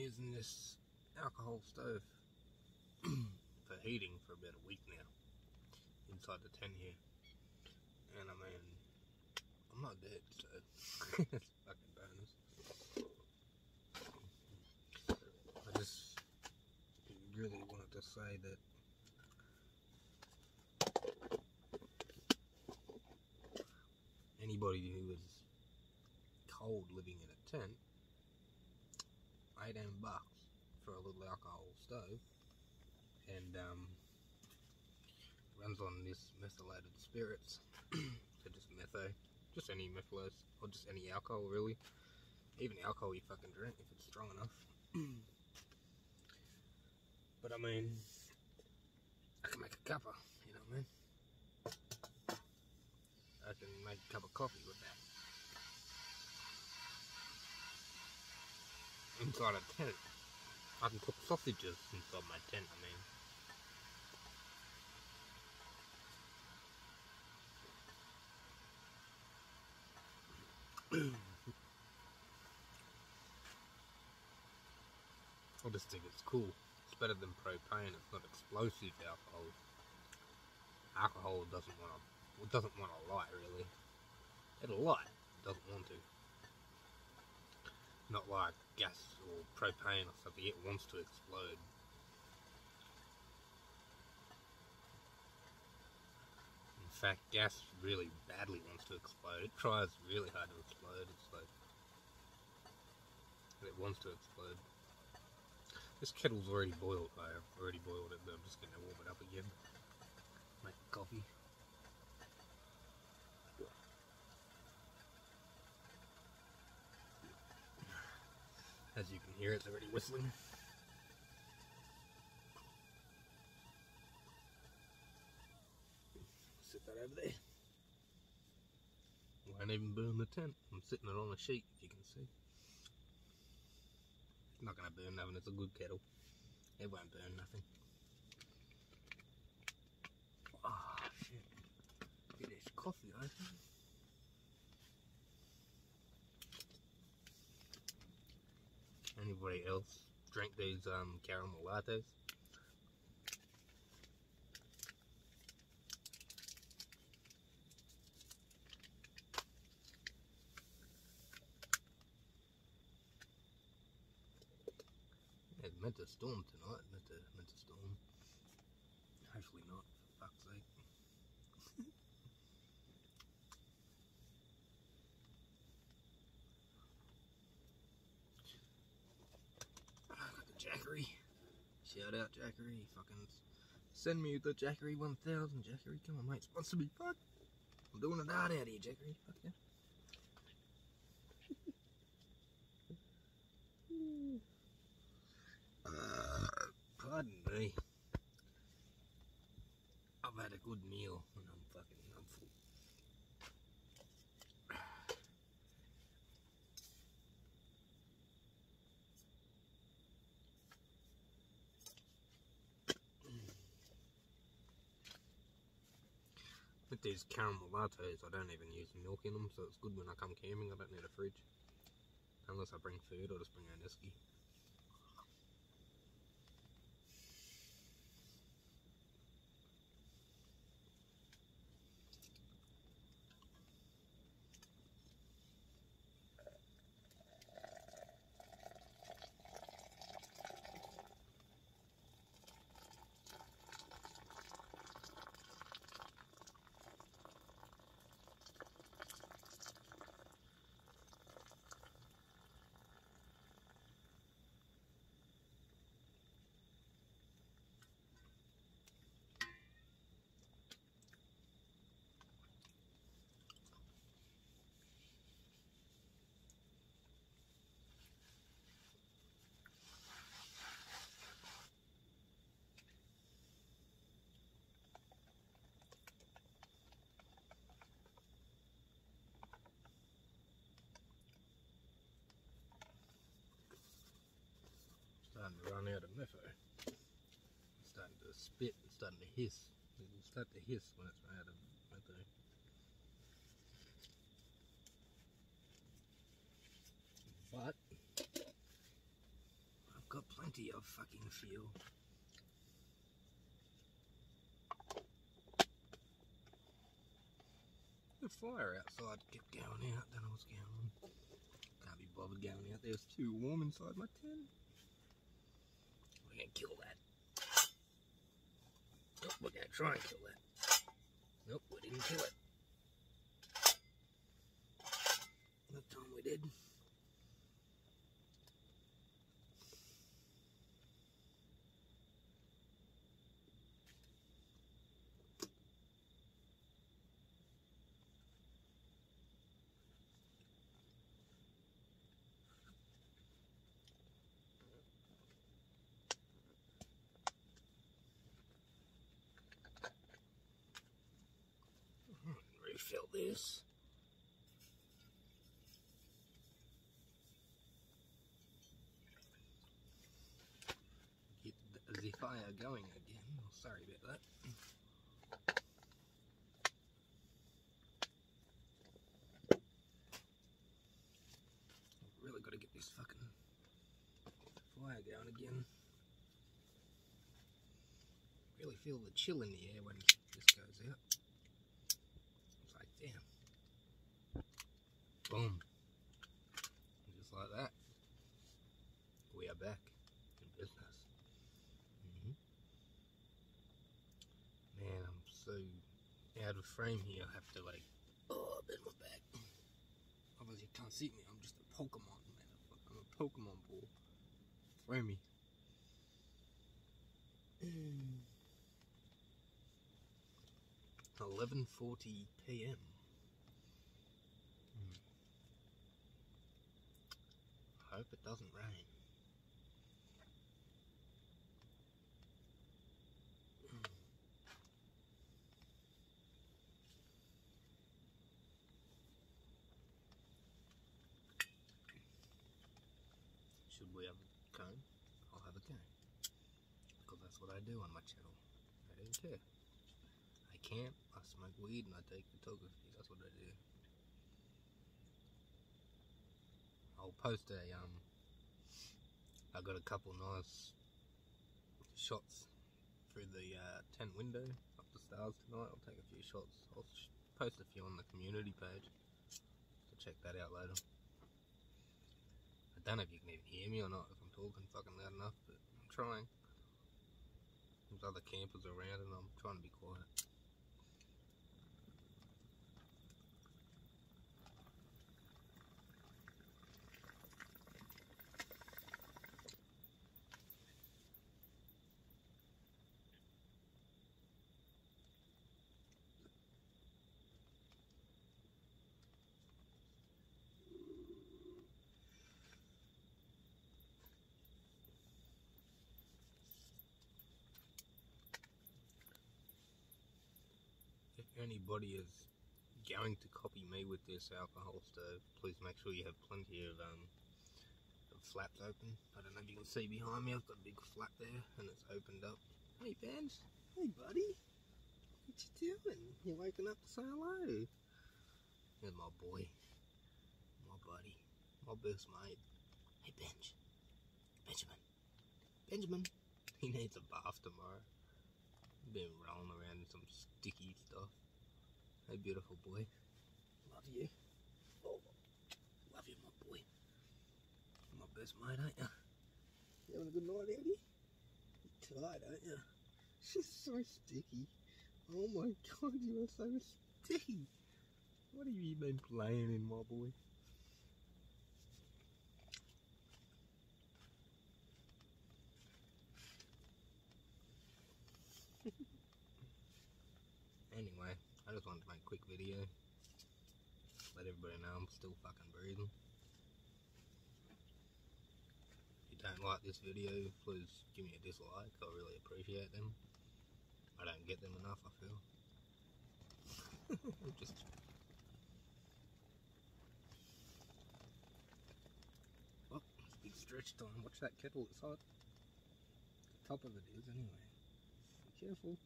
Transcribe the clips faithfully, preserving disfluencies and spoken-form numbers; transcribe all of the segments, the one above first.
using this alcohol stove for heating for about a week now inside the tent here, and I mean, I'm not dead, so it's fucking bonus. I just really wanted to say that anybody who is cold living in a tent, eighteen bucks for a little alcohol stove, and um, runs on this methylated spirits, so just metho, just any methylose, or just any alcohol really, even alcohol you fucking drink if it's strong enough. But I mean, I can make a cuppa, you know what I mean? I can make a cup of coffee with that. Inside a tent. I can cook sausages inside my tent, I mean. I just think it's cool. It's better than propane. It's not explosive alcohol. Alcohol doesn't want to. It doesn't want to light really. It'll light. It doesn't want to. Not like gas or propane or something. It wants to explode. In fact, gas really badly wants to explode. It tries really hard to explode. It's like it wants to explode. This kettle's already boiled, though. I've already boiled it, but I'm just going to warm it up again. Make coffee. As you can hear, it's already whistling. Sit that over there. Won't even burn the tent. I'm sitting it on a sheet, if you can see. It's not going to burn nothing. It's a good kettle. It won't burn nothing. Ah, oh, shit. Get this coffee open. Anybody else drink these um, caramel lattes? It's meant to storm tonight. Meant to, meant to storm. Hopefully not, for fuck's sake. I got the Jackery. Shout out Jackery. Fucking send me the Jackery one thousand. Jackery, come on, mate. Sponsor me. Fuck. I'm doing a dart out here, Jackery. Fuck yeah. Uh, pardon me. I've had a good meal and I'm fucking, I'm full. With these caramel lattes, I don't even use milk in them, so it's good when I come camping. I don't need a fridge. Unless I bring food, I'll just bring a Nesky. Starting to run out of metho. It's starting to spit, it's starting to hiss. It'll start to hiss when it's run out of metho. But I've empty I fucking feel. The fire outside kept going out, then I was going. Can't be bothered going out there, it's too warm inside my tent. We're gonna kill that. Nope, we're gonna try and kill that. Nope, we didn't kill it. That time we did. Refill this. Get the fire going again. Oh, sorry about that. I've really got to get this fucking fire going again. Really feel the chill in the air when this goes out. It's like, damn. Boom. Just like that. We are back in business. Mm-hmm. Man, I'm so out of frame here. I have to like, oh, bend my back. Otherwise you can't see me. I'm just a Pokemon, man. I'm a Pokemon ball. Throw me. eleven forty p m Hmm. I hope it doesn't rain. Should we have a cone? I'll have a cone. Because that's what I do on my channel. I don't care. I camp, I smoke weed, and I take photography. That's what I do. I'll post a, um, I got a couple nice shots through the uh, tent window up the stars tonight. I'll take a few shots. I'll post a few on the community page. So check that out later. I don't know if you can even hear me or not, if I'm talking fucking loud enough, but I'm trying. There's other campers around and I'm trying to be quiet. If anybody is going to copy me with this alcohol stove, please make sure you have plenty of um of flaps open. I don't know if you can see behind me, I've got a big flap there and it's opened up. Hey Benj, hey buddy, what you doing? You're waking up to say hello. Here's my boy, my buddy, my best mate. Hey Benj, Benjamin, Benjamin, he needs a bath tomorrow. Been rolling around in some sticky stuff. Hey beautiful boy. Love you. Oh, love you my boy. My best mate, ain't ya? You having a good night, Eddie? You're tired, ain't ya? She's so sticky. Oh my god, you are so sticky. What have you been playing in, my boy? Anyway, I just wanted to make a quick video. Let everybody know I'm still fucking breathing. If you don't like this video, please give me a dislike. I really appreciate them. I don't get them enough, I feel. Just... Oh, it's big stretch time. Watch that kettle, it's hot. The top of it is anyway. Be careful.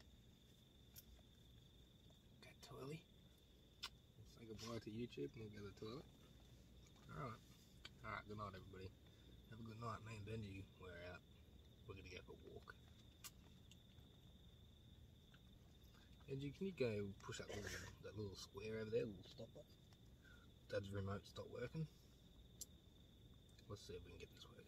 Toilet. We'll say goodbye to YouTube and we'll go to the toilet. Alright. Alright, good night everybody. Have a good night. Me and Benji, we're out. we're gonna go for a walk. Angie, can you go push that little, that little square over there, little stopper? Dad's remote stopped working. Let's see if we can get this working.